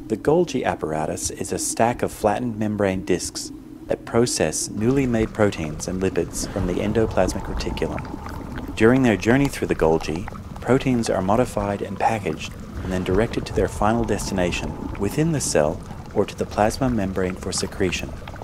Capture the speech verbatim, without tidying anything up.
The Golgi apparatus is a stack of flattened membrane discs that process newly made proteins and lipids from the endoplasmic reticulum. During their journey through the Golgi, proteins are modified and packaged and then directed to their final destination within the cell or to the plasma membrane for secretion.